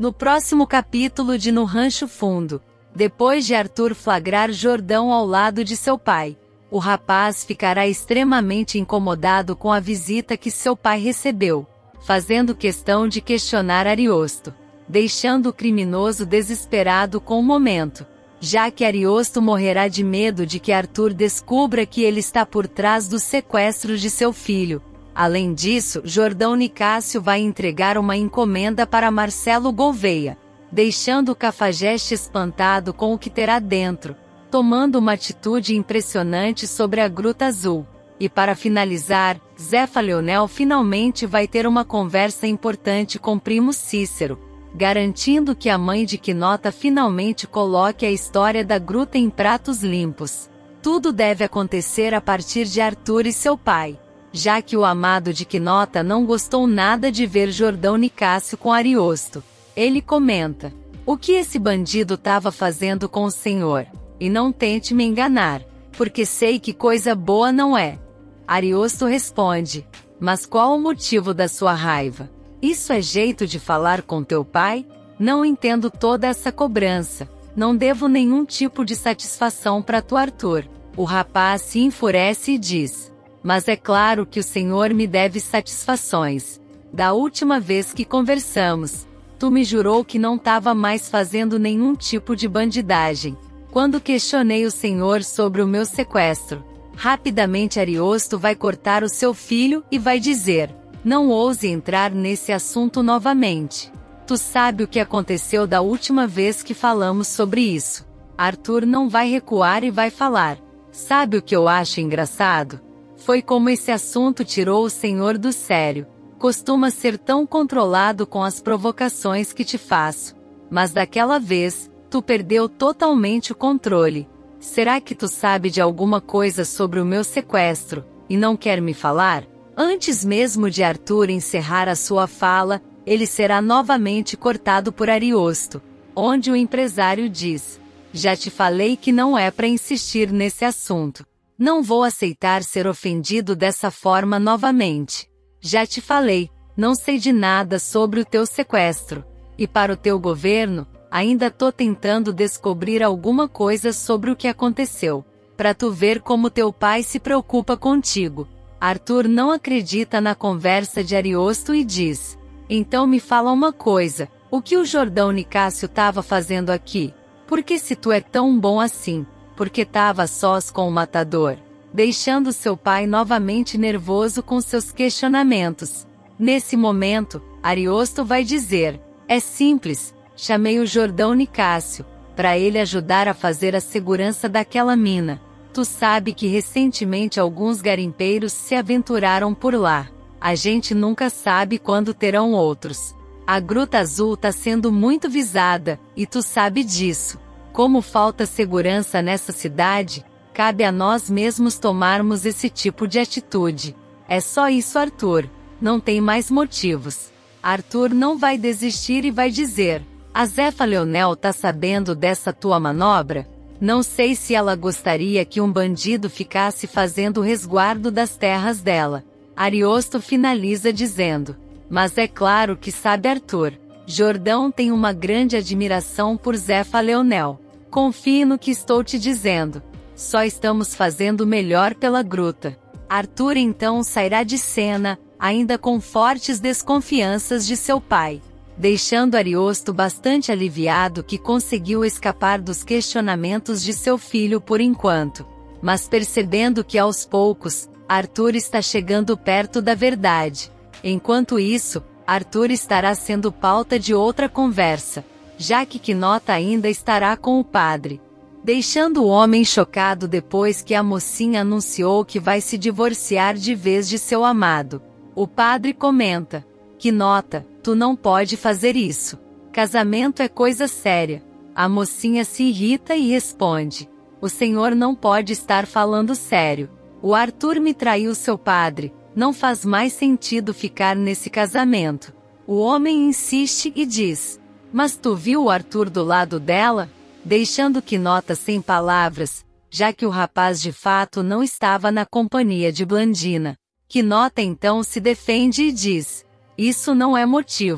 No próximo capítulo de No Rancho Fundo, depois de Arthur flagrar Jordão ao lado de seu pai, o rapaz ficará extremamente incomodado com a visita que seu pai recebeu, fazendo questão de questionar Ariosto, deixando o criminoso desesperado com o momento, já que Ariosto morrerá de medo de que Arthur descubra que ele está por trás dos sequestros de seu filho. Além disso, Jordão Nicásio vai entregar uma encomenda para Marcelo Gouveia, deixando o Cafajeste espantado com o que terá dentro, tomando uma atitude impressionante sobre a Gruta Azul. E para finalizar, Zefa Leonel finalmente vai ter uma conversa importante com Primo Cícero, garantindo que a mãe de Quinota finalmente coloque a história da gruta em pratos limpos. Tudo deve acontecer a partir de Arthur e seu pai, já que o amado de Quinota não gostou nada de ver Jordão Nicásio com Ariosto. Ele comenta: "O que esse bandido estava fazendo com o senhor? E não tente me enganar, porque sei que coisa boa não é." Ariosto responde: "Mas qual o motivo da sua raiva? Isso é jeito de falar com teu pai? Não entendo toda essa cobrança. Não devo nenhum tipo de satisfação para tu, Arthur." O rapaz se enfurece e diz: "Mas é claro que o senhor me deve satisfações. Da última vez que conversamos, tu me jurou que não estava mais fazendo nenhum tipo de bandidagem. Quando questionei o senhor sobre o meu sequestro, rapidamente Ariosto vai cortar o seu filho e vai dizer: não ouse entrar nesse assunto novamente. Tu sabe o que aconteceu da última vez que falamos sobre isso." Arthur não vai recuar e vai falar: "Sabe o que eu acho engraçado? Foi como esse assunto tirou o senhor do sério. Costuma ser tão controlado com as provocações que te faço. Mas daquela vez, tu perdeu totalmente o controle. Será que tu sabe de alguma coisa sobre o meu sequestro, e não quer me falar?" Antes mesmo de Arthur encerrar a sua fala, ele será novamente cortado por Ariosto, onde o empresário diz: "Já te falei que não é para insistir nesse assunto. Não vou aceitar ser ofendido dessa forma novamente. Já te falei, não sei de nada sobre o teu sequestro. E para o teu governo, ainda tô tentando descobrir alguma coisa sobre o que aconteceu, para tu ver como teu pai se preocupa contigo." Arthur não acredita na conversa de Ariosto e diz: "Então me fala uma coisa, o que o Jordão Nicásio estava fazendo aqui? Porque se tu é tão bom assim, porque estava a sós com o matador?" Deixando seu pai novamente nervoso com seus questionamentos. Nesse momento, Ariosto vai dizer: "É simples, chamei o Jordão Nicásio, para ele ajudar a fazer a segurança daquela mina. Tu sabe que recentemente alguns garimpeiros se aventuraram por lá. A gente nunca sabe quando terão outros. A Gruta Azul tá sendo muito visada, e tu sabe disso. Como falta segurança nessa cidade, cabe a nós mesmos tomarmos esse tipo de atitude. É só isso, Arthur. Não tem mais motivos." Arthur não vai desistir e vai dizer: "A Zefa Leonel tá sabendo dessa tua manobra? Não sei se ela gostaria que um bandido ficasse fazendo o resguardo das terras dela." Ariosto finaliza dizendo: "Mas é claro que sabe, Arthur. Jordão tem uma grande admiração por Zefa Leonel. Confie no que estou te dizendo. Só estamos fazendo o melhor pela gruta." Arthur então sairá de cena, ainda com fortes desconfianças de seu pai, deixando Ariosto bastante aliviado que conseguiu escapar dos questionamentos de seu filho por enquanto, mas percebendo que aos poucos, Arthur está chegando perto da verdade. Enquanto isso, Arthur estará sendo pauta de outra conversa, já que Quinota ainda estará com o padre, deixando o homem chocado depois que a mocinha anunciou que vai se divorciar de vez de seu amado. O padre comenta: "Quinota, tu não pode fazer isso. Casamento é coisa séria." A mocinha se irrita e responde: "O senhor não pode estar falando sério. O Arthur me traiu, seu padre. Não faz mais sentido ficar nesse casamento." O homem insiste e diz: "Mas tu viu o Arthur do lado dela?" Deixando Quinota sem palavras, já que o rapaz de fato não estava na companhia de Blandina. Quinota então se defende e diz: "Isso não é motivo.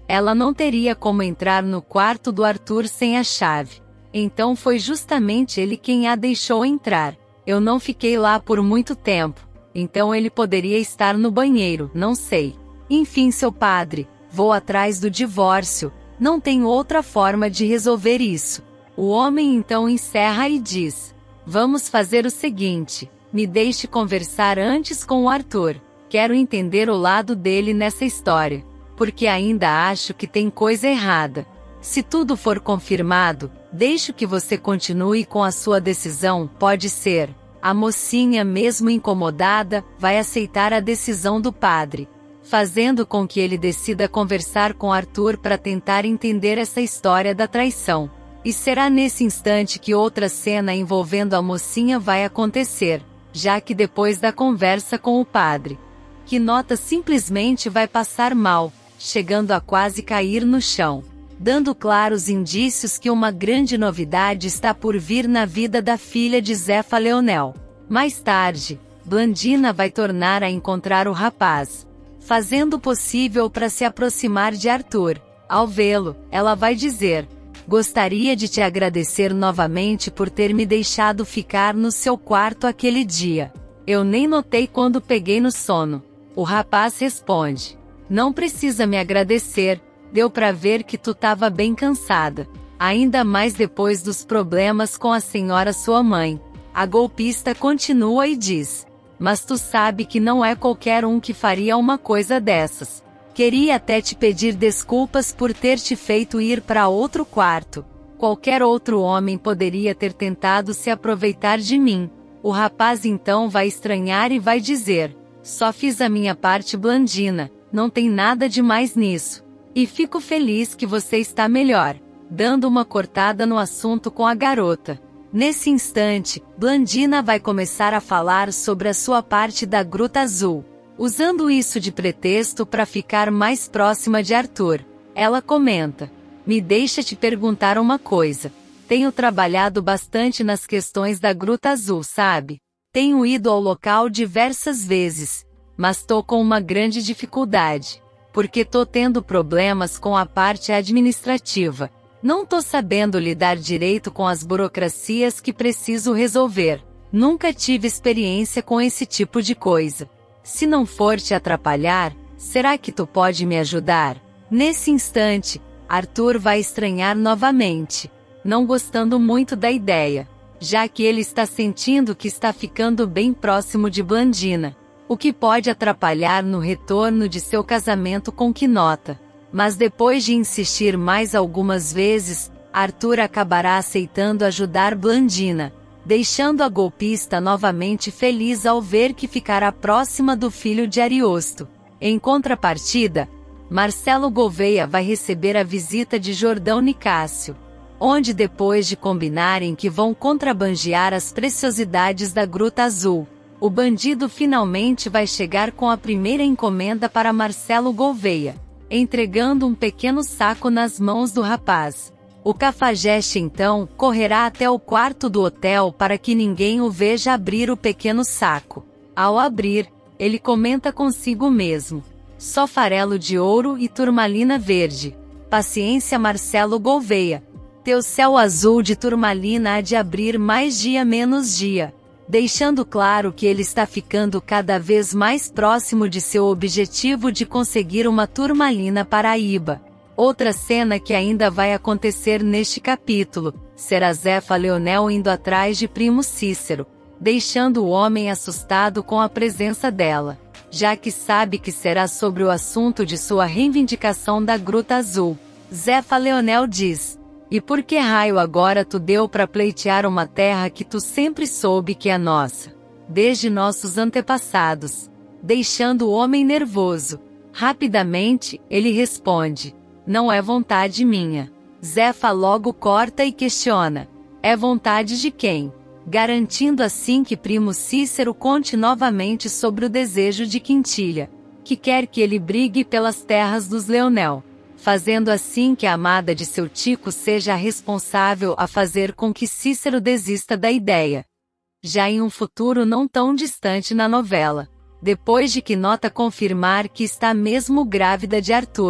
Ela não teria como entrar no quarto do Arthur sem a chave. Então foi justamente ele quem a deixou entrar. Eu não fiquei lá por muito tempo. Então ele poderia estar no banheiro, não sei. Enfim, seu padre, vou atrás do divórcio. Não tenho outra forma de resolver isso. O homem então encerra e diz: vamos fazer o seguinte, me deixe conversar antes com o Arthur. Quero entender o lado dele nessa história. Porque ainda acho que tem coisa errada. Se tudo for confirmado, deixo que você continue com a sua decisão, pode ser. A mocinha, mesmo incomodada, vai aceitar a decisão do padre, fazendo com que ele decida conversar com Arthur para tentar entender essa história da traição. E será nesse instante que outra cena envolvendo a mocinha vai acontecer, já que depois da conversa com o padre, que nota simplesmente vai passar mal, chegando a quase cair no chão, dando claros indícios que uma grande novidade está por vir na vida da filha de Zefa Leonel. Mais tarde, Blandina vai tornar a encontrar o rapaz, fazendo o possível para se aproximar de Arthur. Ao vê-lo, ela vai dizer: gostaria de te agradecer novamente por ter me deixado ficar no seu quarto aquele dia. Eu nem notei quando peguei no sono. O rapaz responde: não precisa me agradecer, deu pra ver que tu tava bem cansada. Ainda mais depois dos problemas com a senhora sua mãe. A golpista continua e diz: mas tu sabe que não é qualquer um que faria uma coisa dessas. Queria até te pedir desculpas por ter te feito ir para outro quarto. Qualquer outro homem poderia ter tentado se aproveitar de mim. O rapaz então vai estranhar e vai dizer: só fiz a minha parte, Blandina. Não tem nada de mais nisso. E fico feliz que você está melhor, dando uma cortada no assunto com a garota. Nesse instante, Blandina vai começar a falar sobre a sua parte da Gruta Azul, usando isso de pretexto para ficar mais próxima de Arthur. Ela comenta: me deixa te perguntar uma coisa. Tenho trabalhado bastante nas questões da Gruta Azul, sabe? Tenho ido ao local diversas vezes. Mas tô com uma grande dificuldade, porque tô tendo problemas com a parte administrativa. Não tô sabendo lidar direito com as burocracias que preciso resolver. Nunca tive experiência com esse tipo de coisa. Se não for te atrapalhar, será que tu pode me ajudar? Nesse instante, Arthur vai estranhar novamente, não gostando muito da ideia, já que ele está sentindo que está ficando bem próximo de Blandina, o que pode atrapalhar no retorno de seu casamento com Quinota. Mas depois de insistir mais algumas vezes, Arthur acabará aceitando ajudar Blandina, deixando a golpista novamente feliz ao ver que ficará próxima do filho de Ariosto. Em contrapartida, Marcelo Gouveia vai receber a visita de Jordão Nicásio, onde depois de combinarem que vão contrabandear as preciosidades da Gruta Azul, o bandido finalmente vai chegar com a primeira encomenda para Marcelo Gouveia, entregando um pequeno saco nas mãos do rapaz. O cafajeste então correrá até o quarto do hotel para que ninguém o veja abrir o pequeno saco. Ao abrir, ele comenta consigo mesmo: só farelo de ouro e turmalina verde. Paciência, Marcelo Gouveia. Teu céu azul de turmalina há de abrir mais dia menos dia, deixando claro que ele está ficando cada vez mais próximo de seu objetivo de conseguir uma turmalina paraíba. Outra cena que ainda vai acontecer neste capítulo, será Zefa Leonel indo atrás de primo Cícero, deixando o homem assustado com a presença dela, já que sabe que será sobre o assunto de sua reivindicação da Gruta Azul. Zefa Leonel diz: e por que raio agora tu deu para pleitear uma terra que tu sempre soube que é nossa, desde nossos antepassados? Deixando o homem nervoso. Rapidamente, ele responde: não é vontade minha. Zefa logo corta e questiona: é vontade de quem? Garantindo assim que primo Cícero conte novamente sobre o desejo de Quintilha, que quer que ele brigue pelas terras dos Leonel, fazendo assim que a amada de seu Tico seja a responsável a fazer com que Cícero desista da ideia. Já em um futuro não tão distante na novela, depois de Quinota confirmar que está mesmo grávida de Arthur,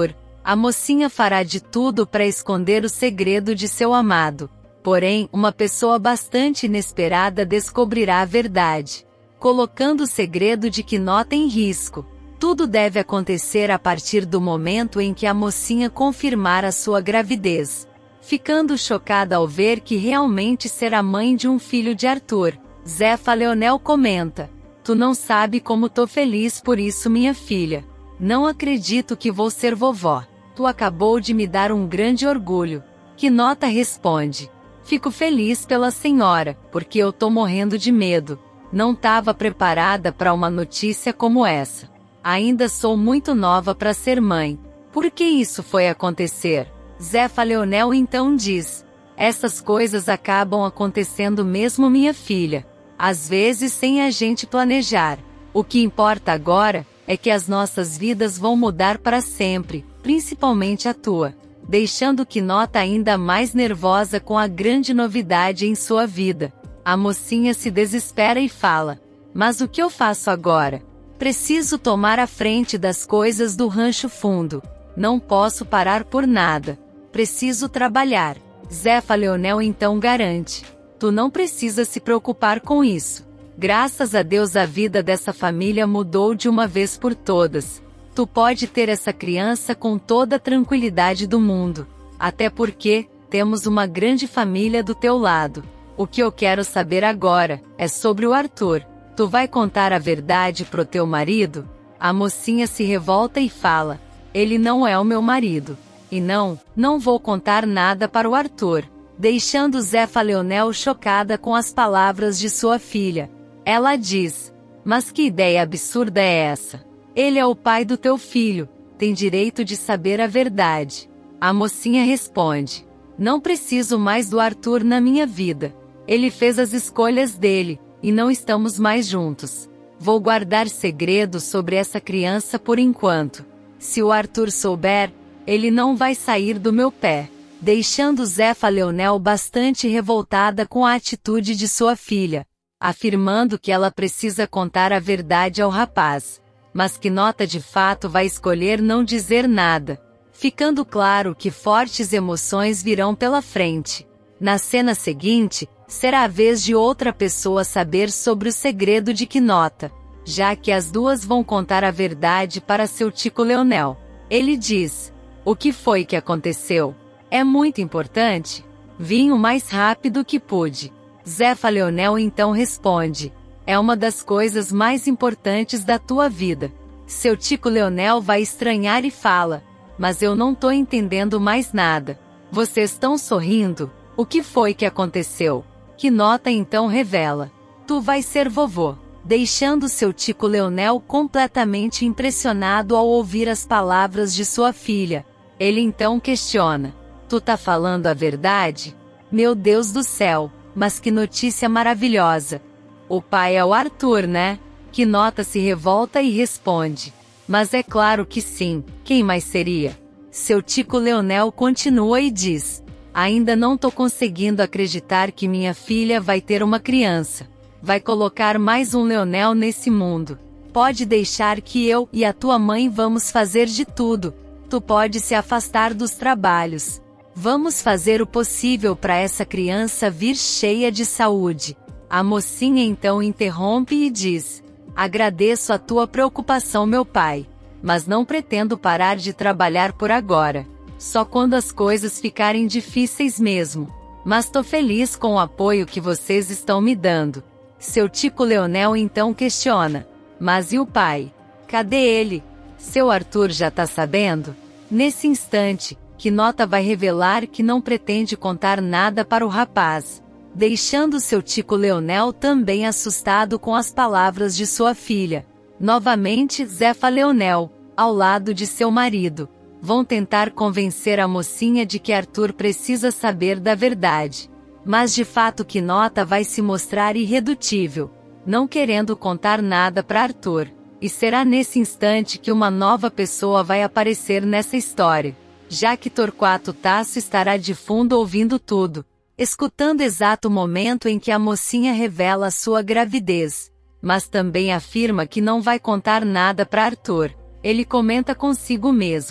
A mocinha fará de tudo para esconder o segredo de seu amado. Porém, uma pessoa bastante inesperada descobrirá a verdade, colocando o segredo de Quinota em risco. Tudo deve acontecer a partir do momento em que a mocinha confirmar a sua gravidez, ficando chocada ao ver que realmente será mãe de um filho de Arthur. Zefa Leonel comenta: "Tu não sabe como tô feliz por isso, minha filha. Não acredito que vou ser vovó. Tu acabou de me dar um grande orgulho." Quinota responde: "Fico feliz pela senhora, porque eu tô morrendo de medo. Não tava preparada para uma notícia como essa. Ainda sou muito nova para ser mãe. Por que isso foi acontecer?" Zefa Leonel então diz: "Essas coisas acabam acontecendo mesmo, minha filha. Às vezes sem a gente planejar. O que importa agora é que as nossas vidas vão mudar para sempre, principalmente a tua." Deixando Quinota ainda mais nervosa com a grande novidade em sua vida. A mocinha se desespera e fala: "Mas o que eu faço agora? Preciso tomar a frente das coisas do Rancho Fundo. Não posso parar por nada. Preciso trabalhar." Zefa Leonel então garante: "Tu não precisa se preocupar com isso. Graças a Deus a vida dessa família mudou de uma vez por todas. Tu pode ter essa criança com toda a tranquilidade do mundo. Até porque, temos uma grande família do teu lado. O que eu quero saber agora é sobre o Arthur. Tu vai contar a verdade pro teu marido?" A mocinha se revolta e fala: "Ele não é o meu marido. E não vou contar nada para o Arthur." Deixando Zefa Leonel chocada com as palavras de sua filha. Ela diz: "Mas que ideia absurda é essa? Ele é o pai do teu filho, tem direito de saber a verdade." A mocinha responde: "Não preciso mais do Arthur na minha vida. Ele fez as escolhas dele, e não estamos mais juntos. Vou guardar segredo sobre essa criança por enquanto. Se o Arthur souber, ele não vai sair do meu pé." Deixando Zefa Leonel bastante revoltada com a atitude de sua filha, afirmando que ela precisa contar a verdade ao rapaz. Mas Quinota de fato vai escolher não dizer nada, ficando claro que fortes emoções virão pela frente. Na cena seguinte, será a vez de outra pessoa saber sobre o segredo de Quinota, já que as duas vão contar a verdade para seu Tico Leonel. Ele diz: "O que foi que aconteceu? É muito importante?" "Vim o mais rápido que pude." Zefa Leonel então responde: "É uma das coisas mais importantes da tua vida." Seu Tico Leonel vai estranhar e fala: "Mas eu não tô entendendo mais nada. Vocês estão sorrindo? O que foi que aconteceu?" Quinota então revela: "Tu vais ser vovô." Deixando seu Tico Leonel completamente impressionado ao ouvir as palavras de sua filha. Ele então questiona: "Tu tá falando a verdade? Meu Deus do céu, mas que notícia maravilhosa. O pai é o Arthur, né?" Quinota se revolta e responde: "Mas é claro que sim, quem mais seria?" Seu Tico Leonel continua e diz: "Ainda não tô conseguindo acreditar que minha filha vai ter uma criança. Vai colocar mais um Leonel nesse mundo. Pode deixar que eu e a tua mãe vamos fazer de tudo. Tu pode se afastar dos trabalhos. Vamos fazer o possível para essa criança vir cheia de saúde." A mocinha então interrompe e diz: "Agradeço a tua preocupação, meu pai. Mas não pretendo parar de trabalhar por agora. Só quando as coisas ficarem difíceis mesmo. Mas tô feliz com o apoio que vocês estão me dando." Seu Tico Leonel então questiona: "Mas e o pai? Cadê ele? Seu Arthur já tá sabendo?" Nesse instante, Quinota vai revelar que não pretende contar nada para o rapaz, deixando seu Tico Leonel também assustado com as palavras de sua filha. Novamente Zefa Leonel, ao lado de seu marido, vão tentar convencer a mocinha de que Arthur precisa saber da verdade. Mas de fato Quinota vai se mostrar irredutível, não querendo contar nada para Arthur. E será nesse instante que uma nova pessoa vai aparecer nessa história, já que Torquato Tasso estará de fundo ouvindo tudo, escutando exato momento em que a mocinha revela sua gravidez. Mas também afirma que não vai contar nada para Arthur. Ele comenta consigo mesmo: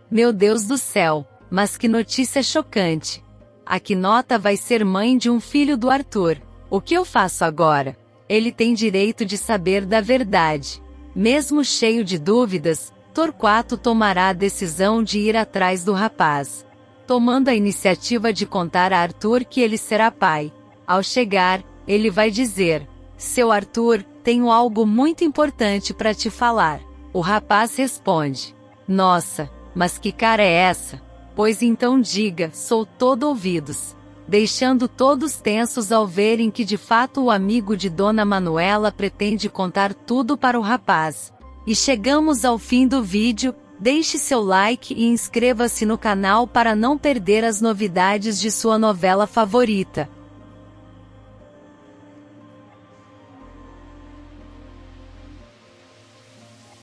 Meu Deus do céu, mas que notícia chocante. A Quinota vai ser mãe de um filho do Arthur. O que eu faço agora? Ele tem direito de saber da verdade. Mesmo cheio de dúvidas, Torquato tomará a decisão de ir atrás do rapaz, tomando a iniciativa de contar a Arthur que ele será pai. Ao chegar, ele vai dizer: Seu Arthur, tenho algo muito importante para te falar. O rapaz responde: Nossa, mas que cara é essa? Pois então diga, sou todo ouvidos. Deixando todos tensos ao verem que de fato o amigo de Dona Manuela pretende contar tudo para o rapaz. E chegamos ao fim do vídeo. Deixe seu like e inscreva-se no canal para não perder as novidades de sua novela favorita.